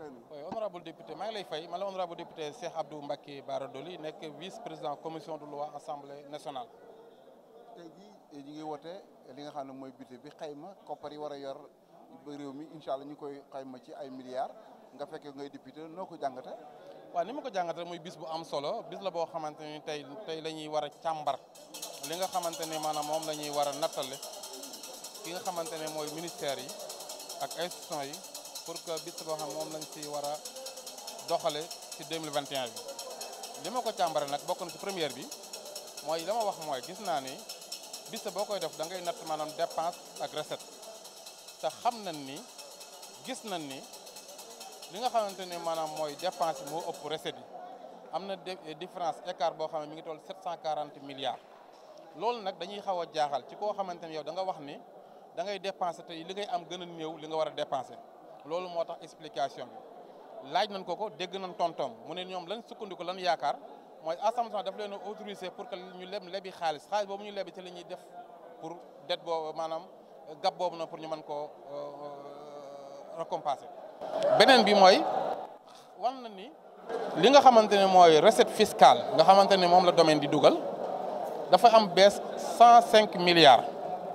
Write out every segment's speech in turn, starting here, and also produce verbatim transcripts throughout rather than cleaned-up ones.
oui honorable député maa ngi lay fay man la honorable député Cheikh Abdou Mbacké Bara Dolly nekk vice président commission de loi assemblée nationale. tey jii ñu ngi woote li nga xam ne mooy budget bi xayma koppar yi war a yor ba réew mi incha allah ñu koy xayma ci ay milliards nga fekkee ngay député noo ko jàngate waaw ni ma ko jàngate muy bis bu am solo bis la boo xamante ni tey tey la ñuy war a càmbar li nga xamante ni maanaam moom la ñuy war a nattale ki nga xamante ne mooy ministère yi ak institutions yi pour que bis boo xam moom lañ ci war a doxale ci deux mille vingt et un bi li ma ko càmbare nag bokk na ci première bi mooy la ma wax mooy gis naa ni bis boo koy def da ngay natt maanaam dépense ak recette te xam nañ ni gis nañ ni li nga xamante ne maanaam mooy dépense moo ëpp recette yi am na différence écart boo xam ne mi ngi toll sept cent quarante milliards loolu nag dañuy xaw a jaaxal ci koo xamante ni yow da nga wax ni da ngay dépenser te li ngay am gën a néew li nga war a dépenser loolu moo tax explication bi laaj nañ ko ko dégg nañ tontom mu ne ñoom lan sukkandiku lan yaakaar mooy assemblée daf leen a autorisé pour que ñu leb lebi xaalis xaalis boobu ñu lebi ci la ñuy def pour dette boobu maanaam gab boobu na pour ñu mën koo récompenser. beneen bi mooy wan na ni li nga xamante ne mooy recette fiscale nga xamante ne moom la domaine di dugal dafa am bees cent cinq milliards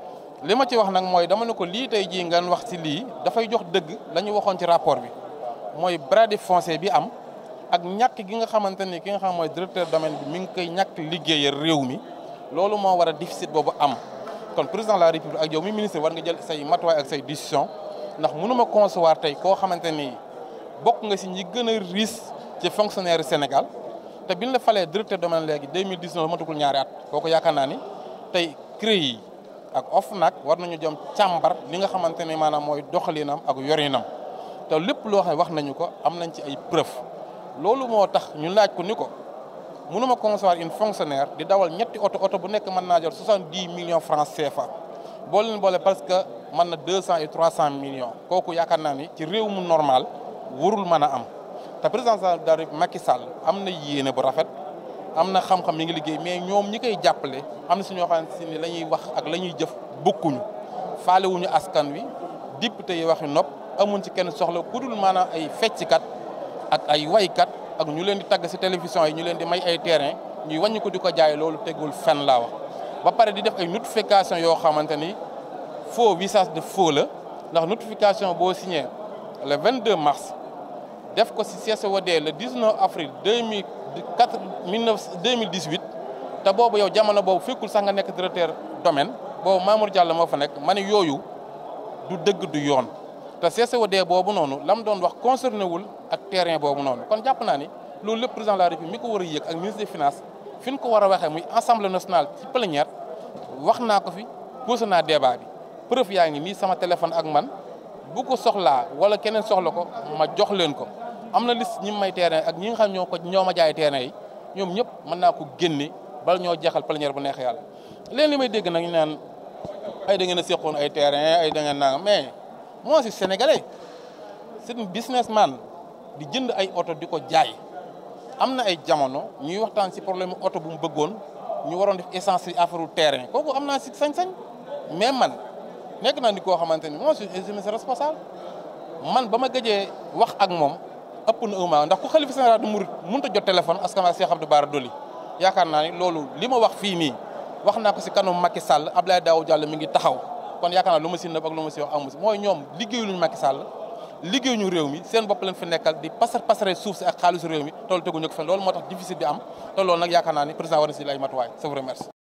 li ma ci wax nag mooy dama ne ko lii tey jii ngeen wax ci lii dafay jox dëgg la ñu waxoon ci rapport bi mooy bras foncier bi am ak ñàkk gi nga xamante ni ki nga xam mooy directeur domaine bi mi ngi koy ñàkk liggéeyal réew mi loolu moo war a déficit boobu am kon président de la république ak yow mi ministre war nga jël say matuwaay ak say décision ndax mënuma concevoir tey koo xamante ni bokk nga si ñi gën a riche ci fonctionnaire Sénégal te biñ la falee directeur domaine léegi deux mille dix-neuf matugul ñaari at kooku yaakaar naa ni tey C R E I ak OFNAC war nañu jëm càmbar li nga xamante ne maanaam mooy doxalinam ak yorinam te lépp loo xam ne wax nañu ko am nañ ci ay preuve loolu moo tax ñu laaj ko ni ko mënuma concevoir une fonctionnaire di dawal ñetti oto oto bu nekk mën naa jël soixante-dix millions francs C F A boo leen boole parce que mën na deux cent et trois cent millions kooku yaakaar naa ni ci réew mu normal warul mën a am te président de la République Macky Sall am na yéene bu rafet am na xam-xam mi ngi liggéey mais ñoom ñi koy jàppale am na si ñoo xamante ni la ñuy wax ak la ñuy jëf bokkuñu faalewuñu askan wi député yi waxi nopp amuñ ci kenn soxla ku dul maanaam ay fecckat ak ay waykat ak ñu leen di tagg si télévision yi ñu leen di may ay terrain ñuy wàññi ko di ko jaay loolu tegul fenn laa wax ba pare di def ay notification yoo xamante ni faux visage de faux la ndax notification boo signé le vingt-deux mars def ko si C C O D le dix-neuf avril deux mille quatre deux mille dix-huit te boobu yow jamono boobu fekkul sax nga nekk directeur domaine boobu Mamour Diallo moo fa nekk ma ne yooyu du dëgg du yoon te C C O D boobu noonu la mu doon wax concerné wul ak terrain boobu noonu kon jàpp naa ni loolu lépp président de la République mi ko war a yëg ak ministre des finances fi ñu ko war a waxee muy assemblée nationale ci plénière wax naa ko fi posé naa débat bi preuve yaa ngi nii sama téléphone ak man bu ko soxlaa wala keneen soxla ko ma jox leen ko am na liste ñi may terrain ak ñi nga xam ñoo ko ñoo ma jaay terrain yi ñoom ñëpp mën naa ko génne bala ñoo jeexal plénière bu neexee yàlla leen li may dégg nag ñu naan ay da ngeen a seqoon ay terrain ay da ngeen naa mais moi si sénégalais c'est un businessman di jënd ay oto di ko jaay am na ay jamono ñuy waxtaan si problème oto bu mu bëggoon ñu waroon def essence si affaire terrain kooku am naa si sañ-sañ mais man nekk naa ni koo xamante ni moi je suis responsable man ba ma gëjee wax ak moom ëpp na un mois ndax ku xalifa général du murid mënut a jot téléphone askan wi Cheikh Abdou Bara Dolly yaakaar naa ni loolu li ma wax fii nii wax naa ko si kanam Macky Sall Abdoulaye Daouda Diallo mi ngi taxaw kon yaakaar naa lu ma si nëbb ak lu ma si wax amu si mooy ñoom liggéeyuñu Macky Sall liggéeyuñu réew mi seen bopp leen fi nekkal di pasar pasare suuf si ak xaalisu réew mi te loolu teguñu ko fen loolu moo tax difficile bi am te loolu nag yaakaar naa ni président war na si lay matuwaay je vous remercie